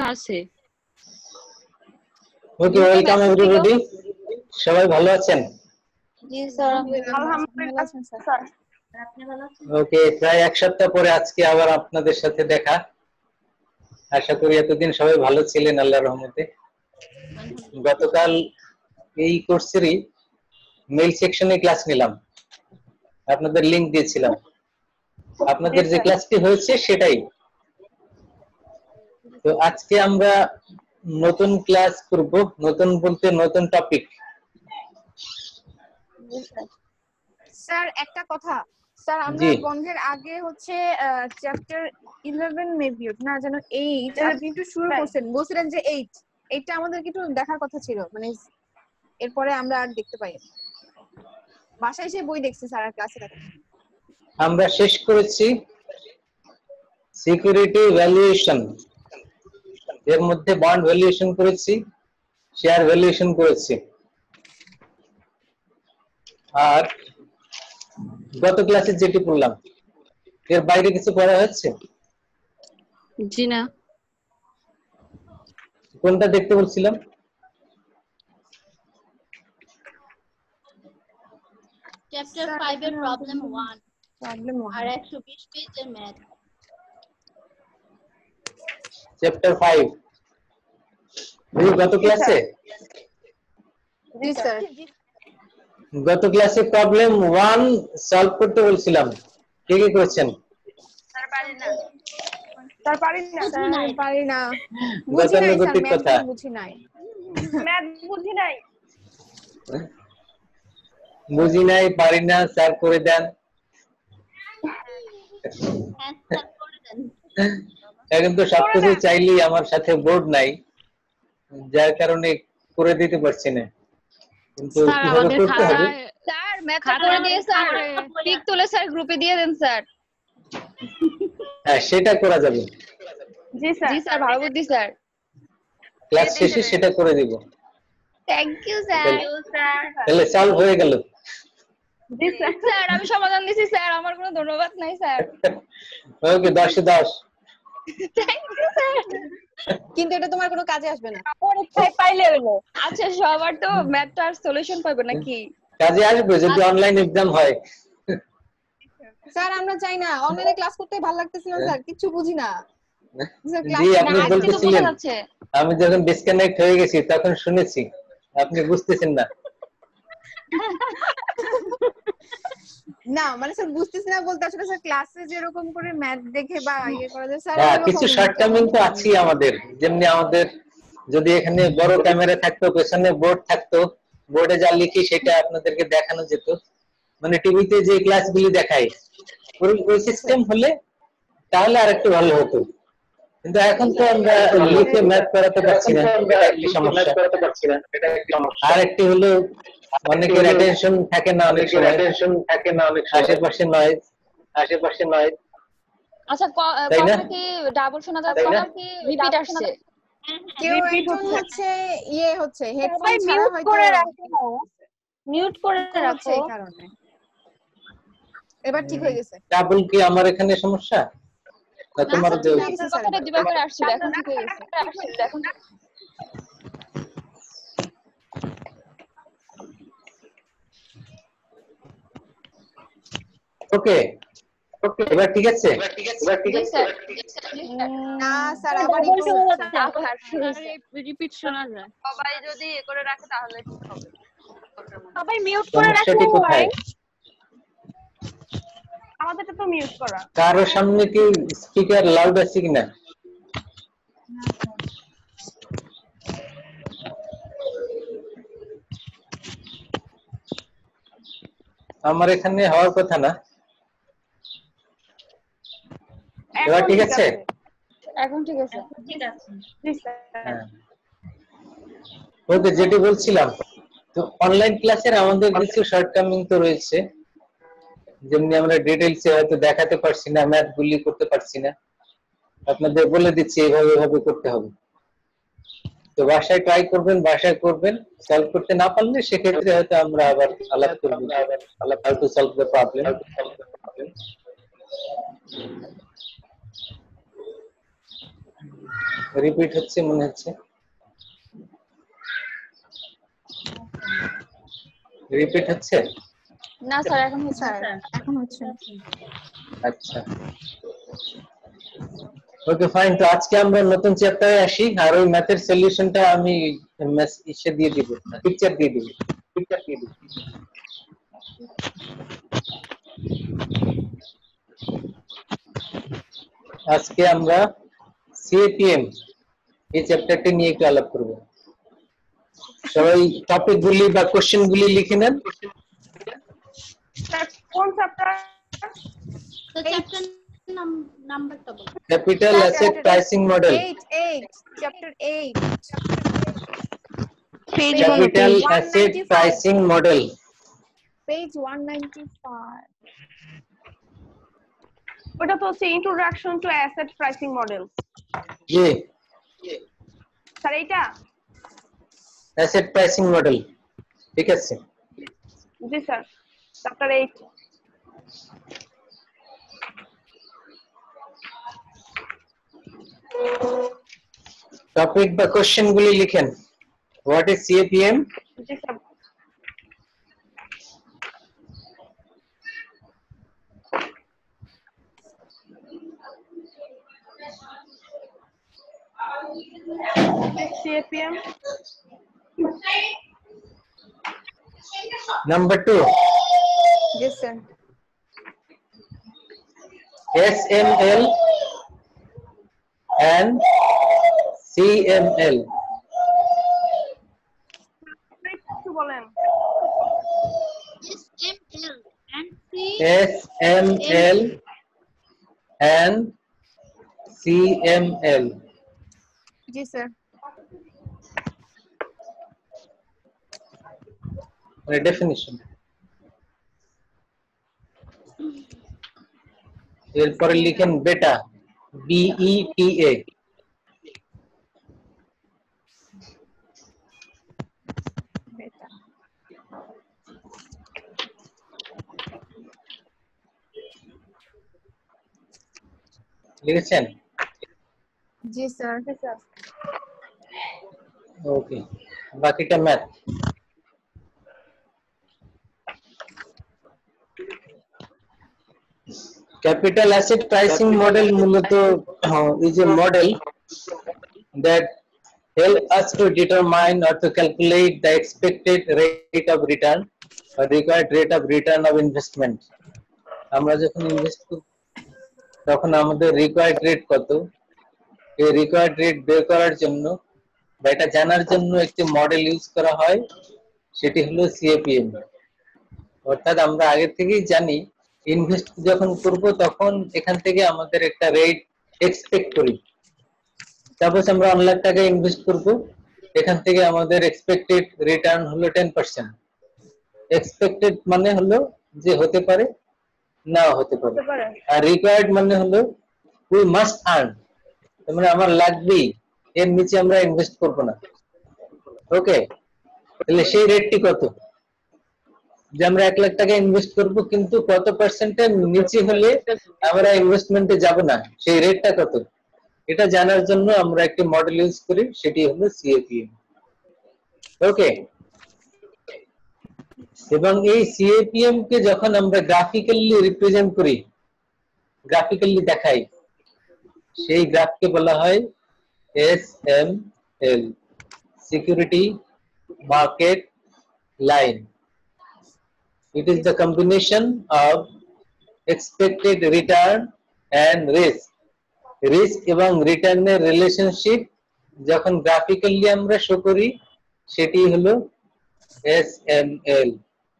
আছে। Okay, welcome everybody. সবাই ভালো আছেন? জি স্যার, আলহামদুলিল্লাহ স্যার। আপনি ভালো আছেন? ওকে, প্রায় এক সপ্তাহ পরে আজকে আবার আপনাদের সাথে দেখা। আশা করি এতদিন সবাই ভালো ছিলেন আল্লাহর রহমতে। গতকাল এই কোর্সেরই মেইল সেকশনে ক্লাস নিলাম, আপনাদের লিংক দিয়েছিলাম। আপনাদের যে ক্লাসটি হয়েছে সেটাই। তো আজকে আমরা নতুন ক্লাস করব, নতুন বলতে নতুন টপিক। স্যার একটা কথা, স্যার আমরা জি। বন্ধের আগে হচ্ছে চ্যাপ্টার 11 মেবি না যেন 8 আপনি একটু শুরু করছেন, বলছিলেন যে 8 এইটা আমাদের একটু দেখার কথা ছিল, মানে এরপরে আমরা আর দেখতে পাই। বাসায় এসে বই দেখছি স্যার, আর ক্লাসে দেখি। আমরা শেষ করেছি সিকিউরিটি ভ্যালুয়েশন, এর মধ্যে বন্ড ভ্যালুয়েশন করেছি, শেয়ার ভ্যালুয়েশন করেছি। আর গত ক্লাসে যেটি পড়লাম এর বাইরে কিছু পড়া হচ্ছে? জি না। কোনটা দেখতে বলছিলাম? চ্যাপ্টার 5 এর প্রবলেম 1 আর 120 পেজের ম্যাথ। চ্যাপ্টার 5 গত ক্লাসে জি স্যার, গত ক্লাসে প্রবলেম 1 সলভ করতে বলছিলাম, কে কে করেছেন? স্যার পারি না, স্যার পারি না, স্যার পারি না, বুঝি নাই স্যার, গতানুগতিক ম্যাথ কথা। বুঝি নাই, ম্যাথ বুঝি নাই, বুঝি নাই, পারি না, স্যার করে দেন। হ্যাঁ স্যার করে দেন। এখন তো সবকিছু চাইলেই আমার সাথে বোর্ড নাই, যার কারণে করে দিতে পারছি না, কিন্তু স্যার কিভাবে আমাদের করতে হবে। স্যার ম্যাথটা করে দিয়ে স্যার পিক তুলে স্যার গ্রুপে দিয়ে দেন স্যার। হ্যাঁ, সেটা করা যাবে। জি স্যার, জি স্যার, ভালো বুদ্ধি স্যার। ক্লাস শেষে সেটা করে দিব। Thank you sir. তাহলে সলভ হয়ে গেল। জি স্যার, স্যার আমি সমাধান দিছি স্যার, আমার কোনো ধন্যবাদ নাই sir. Okay, 10 10। Thank you sir. কিন্তু এটা তোমার কোনো কাজে আসবে না। পরীক্ষায় পাইলে হলো। আচ্ছা সবার তো ম্যাথটার সলিউশন পাবে নাকি? কাজে আসবে যদি অনলাইন এক্সাম হয়। স্যার আমরা চাই না, অনলাইনে ক্লাস করতে ভালো লাগতেছে না স্যার, কিছু বুঝি না স্যার, জি, আপনি আজকে তো বোঝা বলতেছিলেন, যাচ্ছে। আমি যখন ডিসকানেক্ট হয়ে গেছি তখন শুনেছি, আপনি বুঝতেছেন না। না মানে স্যার বুঝতেছি না বলতে আসলে স্যার ক্লাসে যেরকম করে ম্যাথ দেখে বা ইয়ে করা যায় স্যার, হ্যাঁ, ওরকম কিছু শর্টকামিং তো আছেই আমাদের। যেমনি আমাদের যদি এখানে বড় ক্যামেরা থাকতো, পেছনে বোর্ড থাকতো, বোর্ডে যা লিখি সেটা আপনাদেরকে দেখানো যেত, মানে টিভিতে যে ক্লাসগুলি দেখায় ওই সিস্টেম হলে তাহলে আরেকটু ভালো হতো। কিন্তু এখন তো আমরা লিখে ম্যাথ করাতে পারছি না, এটা একটি সমস্যা। আর একটি হলো অনেকের অ্যাটেনশন থাকে না, অনেক সময় আশেপাশে নয়েজ। আচ্ছা তাই না? কথা কি ডাবল শোনা যাচ্ছে না? কি রিপিট আসছে? কেউ একজন হচ্ছে ইয়ে হচ্ছে হেডফোন সবাই ছাড়া মিউট হয়তো করে রাখো, মিউট করে হচ্ছে রাখো। এই কারণে। এবার ঠিক হয়ে গেছে। ডাবল কি আমার এখানে সমস্যা না না তোমার? স্যার, ঠিক হয়ে গেছে স্যার। কথাটা দুবার করে আসছিল, এখন ঠিক হয়ে গেছে। এখন ওকে, এবার ঠিক আছে? জি স্যার। না স্যার, আবার একটু রিপিট শোনা যায়। সবাই যদি এ করে রাখে তাহলে ঠিক হবে। সবাই মিউট করে সমস্যাটি রাখো। কোথায়? আমাদেরটা তো মিউট করা। কারোর সামনে কি স্পিকার লাউড আছে কিনা? আমার এখানে হওয়ার কথা না। এবার ঠিক আছে? এখন ঠিক আছে। ঠিক আছে। জি স্যার। হ্যাঁ, ওকে, যেটি বলছিলাম, তো অনলাইন ক্লাসের আমাদের কিছু শর্টকামিং তো রয়েছে, যেমনি আমরা ডিটেইলসে হয়তো দেখাতে পারছি না, ম্যাথ গুলি করতে পারছি না, আপনাদের বলে দিচ্ছি এইভাবে এইভাবে করতে হবে। তো বাসায় ট্রাই করবেন, বাসায় করবেন, সলভ করতে না পারলে সেক্ষেত্রে হয়তো আমরা আবার আলাপ করব, how to solve the problem. Repeat হচ্ছে মনে হচ্ছে, রিপিট হচ্ছে। না স্যার এখন হচ্ছে স্যার এখন হচ্ছে আচ্ছা ওকে ফাইন। তো আজকে আমরা নতুন চ্যাপ্টারে আসি, আর ওই ম্যাথের সলিউশনটা আমি ইসে দিয়ে দিব, পিকচার দিয়ে দিব। আজকে আমরা সিএপিএম এই চ্যাপ্টারটি নিয়ে একটু আলাপ করব। সবাই টপিকগুলি বা কোশ্চেনগুলি লিখে নেন। স্যার কোন চ্যাপ্টার? তো চ্যাপ্টার নাম্বারটা বলো। Capital asset pricing model. 8 chapter 8 capital asset pricing model, page 195। ওটা তো হচ্ছে introduction to asset pricing model. জি স্যার এইটা? অ্যাসেট প্রাইসিং মডেল, ঠিক আছে। জি স্যার, চ্যাপ্টার 8। টপিক বা কোশ্চেনগুলি লিখেন। What is CAPM? জি sir. CAPM. Number 2, Yes, sir. SML and CML. একটু বলেন। SML and SML and CML. Yes, sir. Definition. এরপরে লিখেন বেটা, BETA। Beta. লিখেছেন? Yes, sir. জি স্যার। ওকে, বাকিটা math. Capital asset pricing model মূলত is a model that help us to determine or to calculate the expected rate of return or required rate of return of investment. আমরা যখন invest করি তখন আমাদের required rate কত, এই required rate বের করার জন্য বা এটা জানার জন্য একটি মডেল ইউজ করা হয়, সেটি হলো সিএপিএম। অর্থাৎ আমরা আগে থেকেই জানি ইনভেস্ট যখন করব তখন এখান থেকে আমাদের একটা রেট এক্সপেক্ট করি। সাপোজ আমরা 1 লাখ টাকা ইনভেস্ট করব, এখান থেকে আমাদের এক্সপেক্টেড রিটার্ন হলো 10%। এক্সপেক্টেড মানে হলো যে হতে পারে, নাও হতে পারে। আর রিকোয়ার্ড মানে হলো উই মাস্ট আর্ন, মানে আমার লাগবেই, এর নিচে আমরা ইনভেস্ট করব না। ওকে, তাহলে সেই রেটটি কত? যে আমরা 1 লাখ টাকা ইনভেস্ট করব কিন্তু কত পার্সেন্টের নিচে হলে আমরা ইনভেস্টমেন্টে যাব না, সেই রেটটা কত, এটা জানার জন্য আমরা একটি মডেল ইউজ করি, সেটি হলো সিএপিএম। ওকে, এবং এই সিএপিএম কে যখন আমরা গ্রাফিক্যালি রিপ্রেজেন্ট করি, গ্রাফিক্যালি দেখাই, সেই গ্রাফকে বলা হয় SML, security market line. It is the combination of expected return and risk. Risk এবং রিটার্ন এর রিলেশনশিপ যখন গ্রাফিক্যালি আমরা শো করি, সেটি হলো এসএমএল।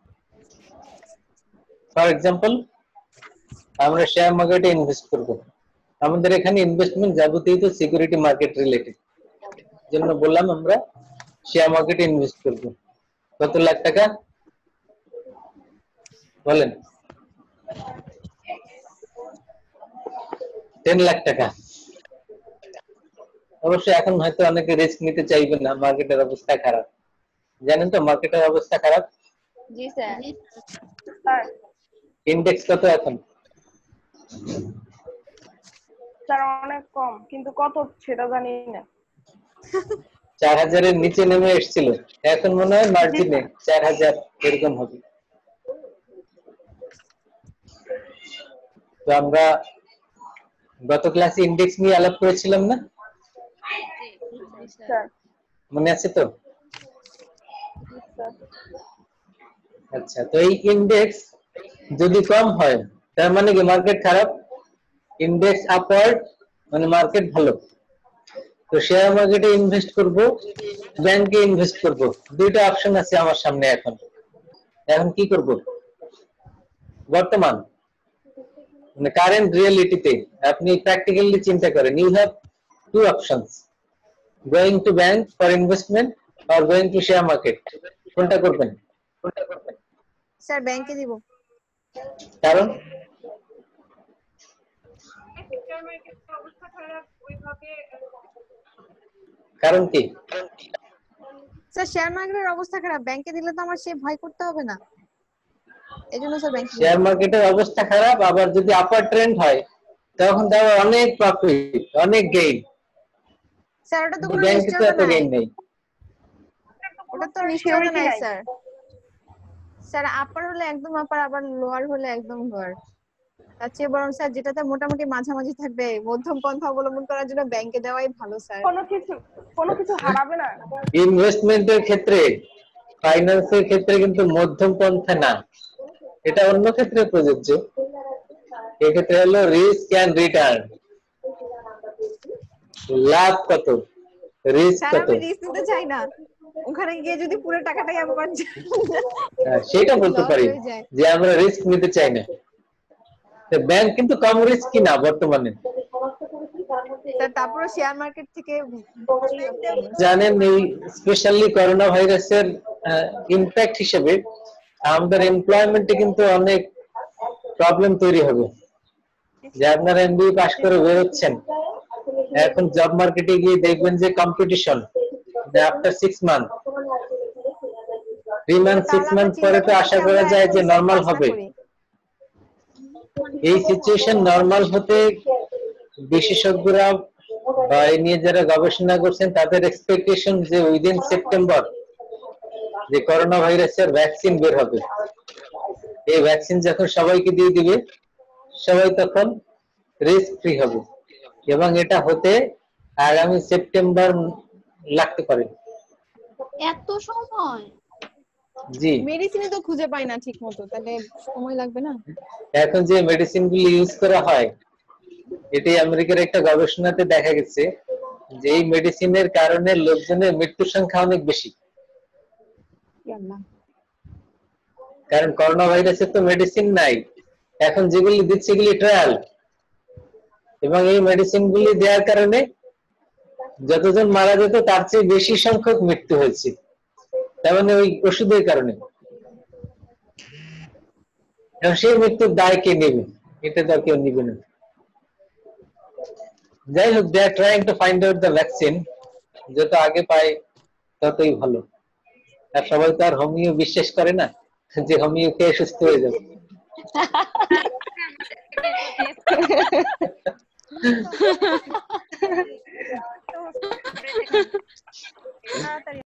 ফর এক্সাম্পল, আমরা শেয়ার মার্কেটে ইনভেস্ট করব, আমাদের এখানে ইনভেস্টমেন্ট যাবতীয় তো সিকিউরিটি মার্কেট রিলেটেড, জন্য বললাম আমরা শেয়ার মার্কেটে ইনভেস্ট করব। কত লাখ টাকা বলেন? 10 লাখ টাকা। অবশ্যই এখন হয়তো অনেকে রিস্ক নিতে চাইবে না, মার্কেটের অবস্থা খারাপ, জানেন তো মার্কেটের অবস্থা খারাপ। জি স্যার। স্যার ইন্ডেক্স কত এখন? স্যার অনেক কম, কিন্তু কত সেটা জানি না। 4000 এর নিচে নেমে এসেছিল, এখন মনে হয় মার্জিনে 4000 এরকম হবে। তো আমরা গত ক্লাসে ইন্ডেক্স নিয়ে আলাপ করেছিলাম না, স্যার মনে আছে তো? আচ্ছা, তো এই ইন্ডেক্স যদি কম হয় তার মানে কি মার্কেট খারাপ, ইন্ডেক্স আপওয়ার্ড মানে মার্কেট ভালো। তো শেয়ার মার্কেটে ইনভেস্ট করব, ব্যাংকে ইনভেস্ট করব, দুইটা অপশন আছে আমার সামনে। এখন কি করব? বর্তমান মানে কারেন্ট রিয়েলিটিতে আপনি প্র্যাকটিক্যালি চিন্তা করেন, you have two options, going to bank for investment or going to share market. কোনটা করবেন? স্যার ব্যাংকে দিব। কারণ কারণ কি? স্যার শেয়ার মার্কেটের অবস্থা খারাপ, ব্যাংকে দিলে তো আমার সে ভয় করতে হবে না, এজন্য স্যার ব্যাংকে। শেয়ার মার্কেটের অবস্থা খারাপ, আবার যদি আপার ট্রেন্ড হয় তখন তো আবার অনেক প্রফিট, অনেক গেইন। স্যার ওটা তো কোনো ব্যাংকে তো নিশ্চয়তা এত নাই, গেইন নেই। ওটা তো নিশ্চয়তা নাই স্যার। স্যার আপার হলে একদম আপার, আবার লোয়ার হলে একদম লোয়ার। তার চেয়ে বরং স্যার যেটাতে মোটামুটি মাঝামাঝি থাকবে, মধ্যম পন্থা অবলম্বন করার জন্য ব্যাংকে দেওয়াই ভালো স্যার। কোনো কিছু হারাবে না। ইনভেস্টমেন্টের ক্ষেত্রে, ফাইন্যান্সের ক্ষেত্রে কিন্তু মধ্যম পন্থা না, এটা অন্য ক্ষেত্রে প্রযোজ্য। এক্ষেত্রে হলো রিস্ক এন্ড রিটার্ন, লাভ কত, রিস্ক স্যার কত, আমি রিস্ক নিতে চাই না, ওখানে গিয়ে যদি পুরো টাকাটাই আবার সেটা বলতে লস পারি হয়ে যায়। যে আমরা রিস্ক নিতে চাই না। ব্যাংক কিন্তু কম রিস্কি না বর্তমানে। স্যার তারপরে শেয়ার মার্কেট থেকে জানেন এই স্পেশালি করোনা ভাইরাসের ইমপ্যাক্ট হিসেবে আমাদের এমপ্লয়মেন্টে কিন্তু অনেক প্রবলেম তৈরি হবে। যে আপনারা এমবিএ পাস করে বেরোচ্ছেন, এখন জব মার্কেটে গিয়ে দেখবেন যে competition, after 6 month 3 month 6 month পরে তো আশা করা যায় যে নরমাল হবে। এই সিচুয়েশন নরমাল হতে বিশেষজ্ঞরা বা এই নিয়ে যারা গবেষণা করছেন তাদের এক্সপেকটেশন যে উইদিন সেপ্টেম্বর যে করোনা ভাইরাসের ভ্যাকসিন বের হবে। এই ভ্যাকসিন যখন সবাইকে দিয়ে দিবে, সবাই তখন রিস্ক ফ্রি হবে, এবং এটা হতে আগামী সেপ্টেম্বর লাগতে পারে। এত সময়? জি, মেডিসিনে তো খুঁজে পাই না ঠিক মতো, তাহলে সময় লাগবে না? এখন যে মেডিসিন গুলি ইউজ করা হয়, এটি আমেরিকার একটা গবেষণাতে দেখা গেছে যে এই মেডিসিনের কারণে লোকজনের মৃত্যুর সংখ্যা অনেক বেশি। কারণ করোনা ভাইরাসের তো মেডিসিন নাই, এখন যেগুলি দিচ্ছে এগুলি ট্রায়াল, এবং এই মেডিসিন গুলি দেওয়ার কারণে যতজন মারা যেত তার চেয়ে বেশি সংখ্যক মৃত্যু হয়েছে, তার মানে ওই ওষুধের কারণে। সেই মৃত্যুর দায় কে নেবে? এটা তো কেউ নেবে না। যাই হোক, they are trying to find out the vaccine, যত আগে পায় ততই ভালো। আর সবাই তো আর হোমিও বিশ্বাস করে না যে হোমিও খেয়ে সুস্থ হয়ে যাবে।